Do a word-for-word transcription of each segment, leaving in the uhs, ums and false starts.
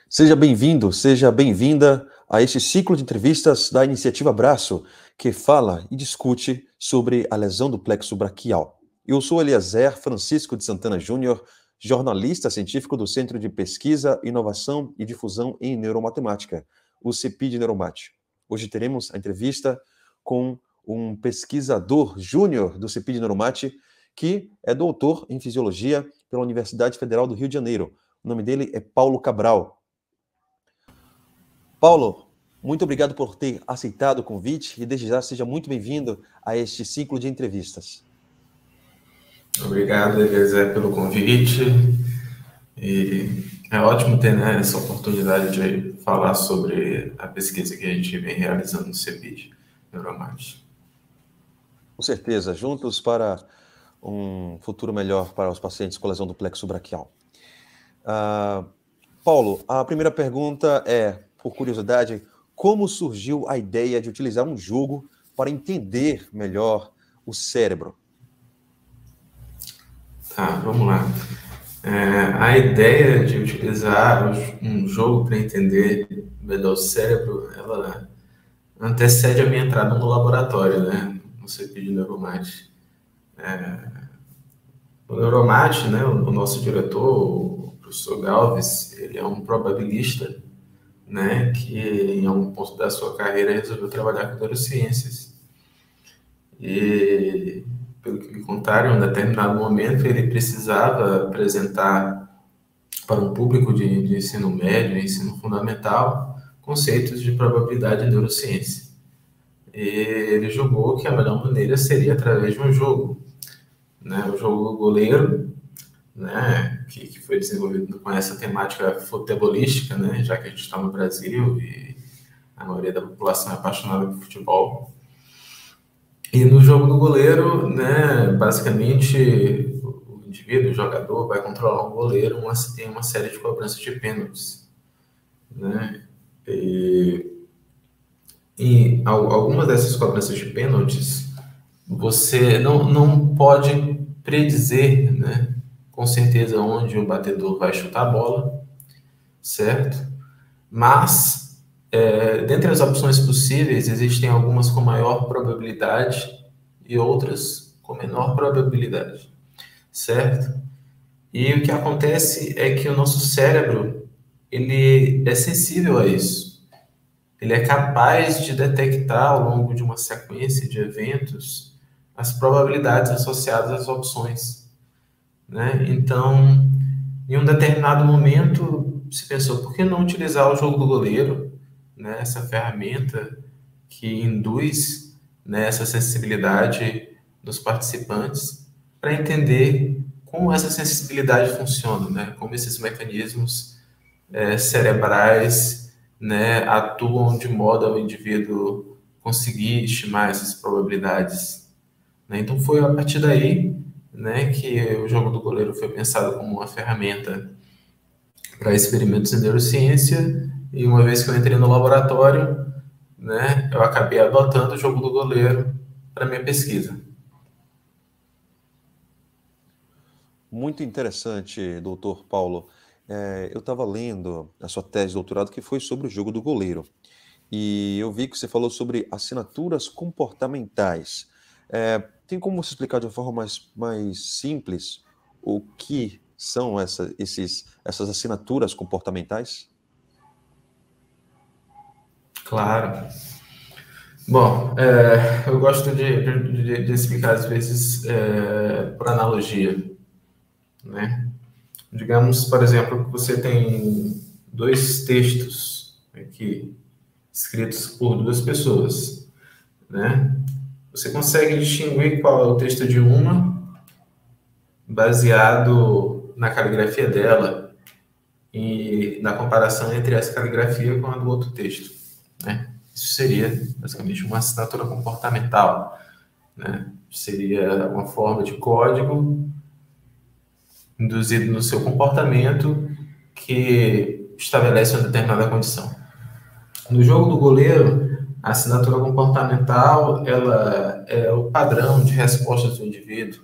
Seja bem-vindo, seja bem-vinda a este ciclo de entrevistas da Iniciativa Braço, que fala e discute sobre a lesão do plexo braquial. Eu sou Eliezer Francisco de Santana Júnior, jornalista científico do Centro de Pesquisa, Inovação e Difusão em Neuromatemática, o CEPID Neuromate. Hoje teremos a entrevista com um pesquisador júnior do CEPID Neuromate, que é doutor em Fisiologia pela Universidade Federal do Rio de Janeiro. O nome dele é Paulo Cabral. Paulo, muito obrigado por ter aceitado o convite e desde já seja muito bem-vindo a este ciclo de entrevistas. Obrigado, Eliezer, pelo convite. E é ótimo ter, né, essa oportunidade de falar sobre a pesquisa que a gente vem realizando no CEPID Neuromate. Com certeza, juntos para um futuro melhor para os pacientes com lesão do plexo braquial. Uh, Paulo, a primeira pergunta é, por curiosidade, como surgiu a ideia de utilizar um jogo para entender melhor o cérebro? Tá, vamos lá. É, a ideia de utilizar um jogo para entender melhor o cérebro, ela antecede a minha entrada no laboratório, né, no CEPID Neuromate. É, o Neuromate, né, o nosso diretor, o professor Galves, ele é um probabilista, né, que em algum ponto da sua carreira resolveu trabalhar com neurociências. E, pelo que me contaram, em um determinado momento ele precisava apresentar para um público de, de ensino médio, ensino fundamental, conceitos de probabilidade em neurociência. E ele julgou que a melhor maneira seria através de um jogo, né, o jogo do goleiro, né, que, que foi desenvolvido com essa temática futebolística, né, já que a gente está no Brasil e a maioria da população é apaixonada por futebol. E no jogo do goleiro, né, basicamente o indivíduo, o jogador, vai controlar um goleiro uma, em uma série de cobranças de pênaltis, né? E, e algumas dessas cobranças de pênaltis você não, não pode predizer, né, com certeza onde o batedor vai chutar a bola, certo? Mas, é, dentre as opções possíveis, existem algumas com maior probabilidade e outras com menor probabilidade, certo? E o que acontece é que o nosso cérebro, ele é sensível a isso. Ele é capaz de detectar ao longo de uma sequência de eventos as probabilidades associadas às opções, né? Então, em um determinado momento, se pensou, por que não utilizar o jogo do goleiro, né, essa ferramenta que induz, né, essa sensibilidade dos participantes para entender como essa sensibilidade funciona, né, como esses mecanismos é, cerebrais, né, atuam de modo ao indivíduo conseguir estimar essas probabilidades, né? Então foi a partir daí, né, que o jogo do goleiro foi pensado como uma ferramenta para experimentos em neurociência, e uma vez que eu entrei no laboratório, né, eu acabei adotando o jogo do goleiro para minha pesquisa. Muito interessante, doutor Paulo. É, eu estava lendo a sua tese de doutorado que foi sobre o jogo do goleiro. E eu vi que você falou sobre assinaturas comportamentais. É, tem como você explicar de uma forma mais, mais simples o que são essa, esses, essas assinaturas comportamentais? Claro. Bom, é, eu gosto de, de, de explicar às vezes é, por analogia, né? Digamos, por exemplo, que você tem dois textos aqui escritos por duas pessoas, né? Você consegue distinguir qual é o texto de uma baseado na caligrafia dela e na comparação entre essa caligrafia com a do outro texto, né? Isso seria basicamente uma assinatura comportamental, né? Seria uma forma de código induzido no seu comportamento que estabelece uma determinada condição. No jogo do goleiro, a assinatura comportamental ela é o padrão de respostas do indivíduo,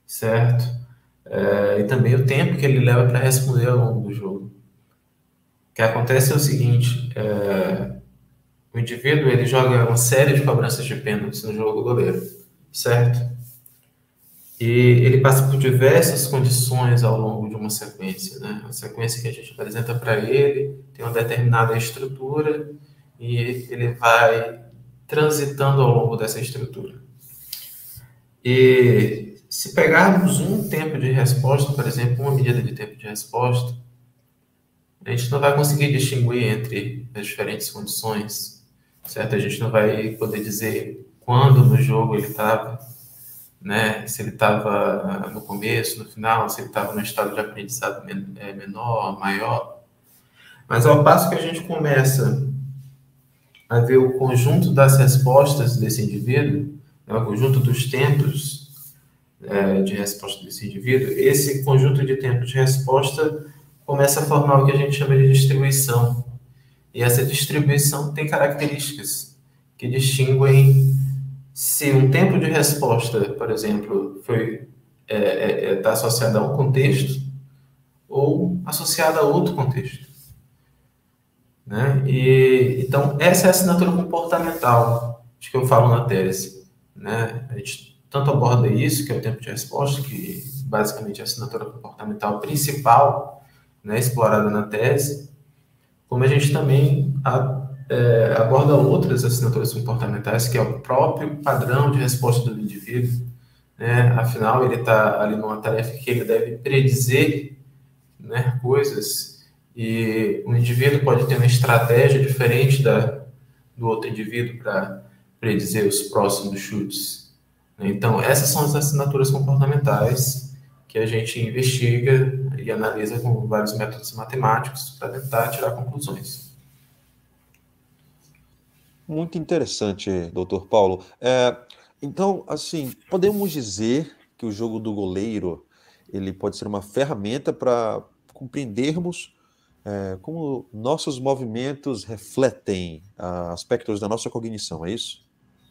certo? É, e também o tempo que ele leva para responder ao longo do jogo. O que acontece é o seguinte, é, o indivíduo ele joga uma série de cobranças de pênaltis no jogo do goleiro, certo? E ele passa por diversas condições ao longo de uma sequência, né? A sequência que a gente apresenta para ele tem uma determinada estrutura e ele vai transitando ao longo dessa estrutura. E se pegarmos um tempo de resposta, por exemplo, uma medida de tempo de resposta, a gente não vai conseguir distinguir entre as diferentes condições, certo? A gente não vai poder dizer quando no jogo ele estava, né? Se ele estava no começo, no final, se ele estava no estado de aprendizado menor, maior. Mas ao passo que a gente começa a ver o conjunto das respostas desse indivíduo, né, o conjunto dos tempos é, de resposta desse indivíduo, esse conjunto de tempos de resposta começa a formar o que a gente chama de distribuição. E essa distribuição tem características que distinguem se um tempo de resposta, por exemplo, foi está é, é, tá associado a um contexto ou associado a outro contexto. Né? E, então, essa é a assinatura comportamental de que eu falo na tese. Né? A gente tanto aborda isso, que é o tempo de resposta, que basicamente é a assinatura comportamental principal, né, explorada na tese, como a gente também a, é, aborda outras assinaturas comportamentais, que é o próprio padrão de resposta do indivíduo. Né? Afinal, ele está ali numa tarefa que ele deve predizer, né, coisas, e o indivíduo pode ter uma estratégia diferente da, do outro indivíduo para predizer os próximos chutes. Então, essas são as assinaturas comportamentais que a gente investiga e analisa com vários métodos matemáticos para tentar tirar conclusões. Muito interessante, doutor Paulo. É, então, assim, podemos dizer que o jogo do goleiro ele pode ser uma ferramenta para compreendermos é, como nossos movimentos refletem ah, aspectos da nossa cognição, é isso?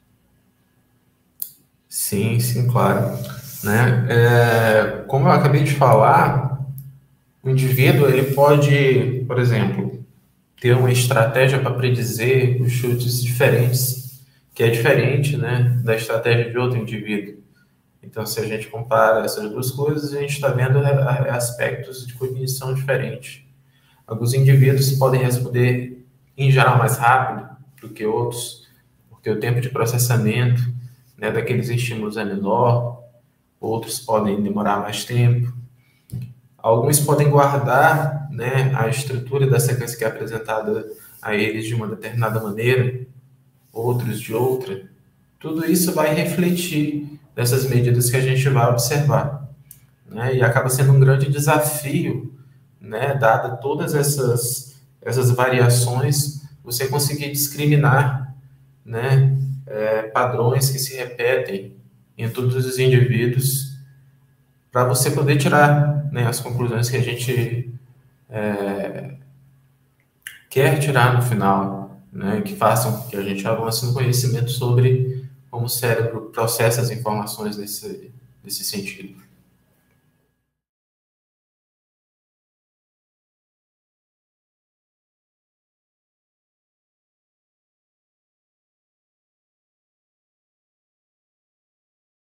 Sim, sim, claro. Né? É, como eu acabei de falar, o indivíduo ele pode, por exemplo, ter uma estratégia para predizer os chutes diferentes, que é diferente, né, da estratégia de outro indivíduo. Então, se a gente compara essas duas coisas, a gente está vendo aspectos de cognição diferentes. Alguns indivíduos podem responder, em geral, mais rápido do que outros, porque o tempo de processamento, né, daqueles estímulos é menor, outros podem demorar mais tempo. Alguns podem guardar, né, a estrutura da sequência que é apresentada a eles de uma determinada maneira, outros de outra. Tudo isso vai refletir nessas medidas que a gente vai observar. Né, e acaba sendo um grande desafio, né, dada todas essas, essas variações, você conseguir discriminar, né, é, padrões que se repetem em todos os indivíduos, para você poder tirar, né, as conclusões que a gente é, quer tirar no final, né, que façam que a gente avance no conhecimento sobre como o cérebro processa as informações nesse, nesse sentido.